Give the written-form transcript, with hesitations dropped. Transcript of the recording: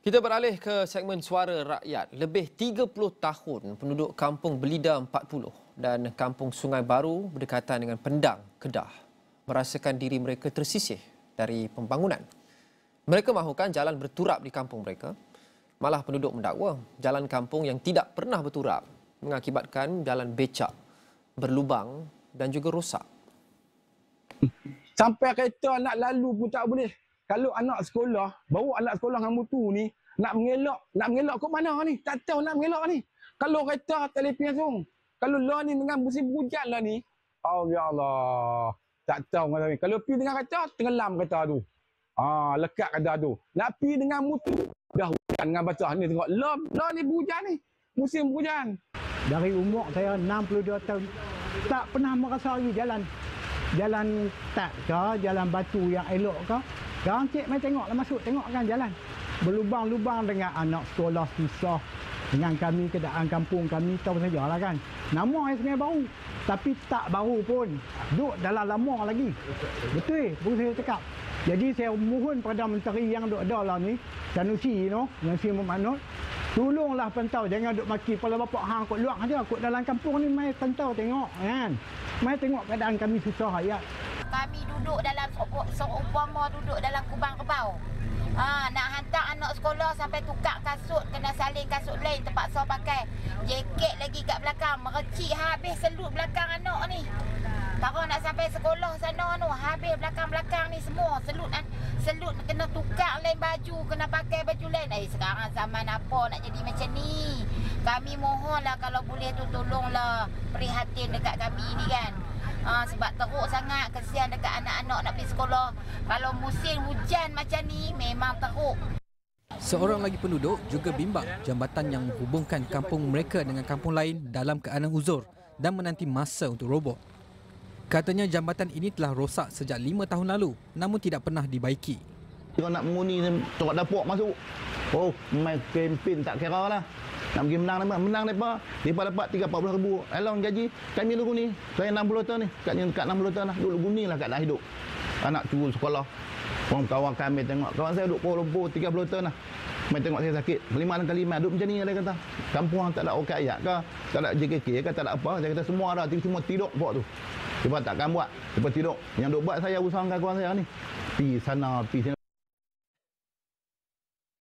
Kita beralih ke segmen Suara Rakyat. Lebih 30 tahun penduduk Kampung Belida 40 dan Kampung Sungai Baru berdekatan dengan Pendang, Kedah merasakan diri mereka tersisih dari pembangunan. Mereka mahukan jalan berturap di kampung mereka. Malah penduduk mendakwa jalan kampung yang tidak pernah berturap mengakibatkan jalan becak, berlubang dan juga rosak. Sampai kereta nak lalu pun tak boleh. Kalau anak sekolah, bawa anak sekolah dengan motor ni, nak mengelak ke mana ni? Tak tahu nak mengelak ni. Kalau kereta telefon langsung. Kalau lah ni dengan musim hujan lah ni, oh ya Allah. Tak tahu macam ni. Kalau pergi dengan kereta, tenggelam kereta tu. Lekat kereta tu. Nak pergi dengan motor, dah hujan dengan basah ni tengok. Lah ni berhujan ni. Musim hujan. Dari umur saya 62 tahun, tak pernah merasa lagi jalan tak ke, jalan batu yang elok ke. Sekarang cik mai tengoklah masuk, tengok kan jalan. Berlubang-lubang dengan anak sekolah susah. Dengan kami, keadaan kampung kami, tahu sajalah kan. Nama Sungai Baru. Tapi tak baru pun. Duduk dalam lama lagi. Betul, baru saya cakap. Jadi saya mohon pada menteri yang duduk ada lah ni, Sanusi no, yang si Muhammad, tolonglah pantau, jangan duduk maki kepala bapak hang kot luar aja, kot dalam kampung ni mai pantau tengok kan. Mai tengok keadaan kami susah rakyat. Kami duduk dalam seumpama duduk dalam kubang kebau. Nak hantar anak sekolah sampai tukar kasut, kena salin kasut lain terpaksa pakai. Jaket lagi kat belakang, merecik habis selut belakang anak ni. Tahu nak sampai sekolah sana tu, habis belakang-belakang ni semua selut kena tukar lain baju, kena pakai baju lain. Sekarang zaman apa nak jadi macam ni? Kami mohonlah kalau boleh tu tolonglah prihatin dekat kami ni kan. Sebab teruk sangat, kesian dekat anak-anak nak pergi sekolah. Kalau musim hujan macam ni memang teruk. Seorang lagi penduduk juga bimbang jambatan yang menghubungkan kampung mereka dengan kampung lain dalam keadaan uzur dan menanti masa untuk roboh. Katanya jambatan ini telah rosak sejak 5 tahun lalu namun tidak pernah dibaiki. Kalau nak mengundi tengok dapur masuk. Oh, main kempen tak kira lah. Nak pergi menang mereka dapat 30-40 ribu. Along gaji kami dulu ni. Saya 60 tahun ni. Kat 60 tahun lah. Dulu guni lah kat nak hidup. Anak cucu sekolah. Orang kawan kami tengok. Kawan saya duduk Kuala Lumpur 30 tahun lah. Main tengok saya sakit. 5 kali duduk macam ni dia kata. Kampung tak ada orang kaya ke? Tak ada JKK ke? Tak ada apa. Saya kata semua ada. Semua tidur pok tu. Lepas takkan buat. Lepas tidur. Yang duk buat saya usahakan kawan saya ni. Pergi sana, pergi sini.